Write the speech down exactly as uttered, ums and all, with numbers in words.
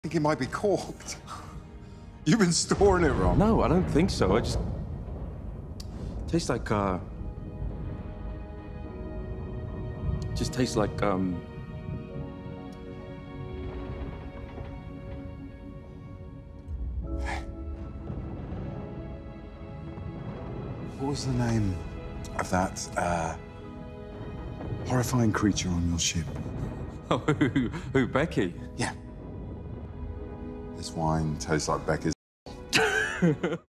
think it might be corked. You've been storing it wrong. No, I don't think so. I just... tastes like, uh... just tastes like, um... What was the name of that, uh... horrifying creature on your ship? Oh, who, who, Becky? Yeah. This wine tastes like Becky's.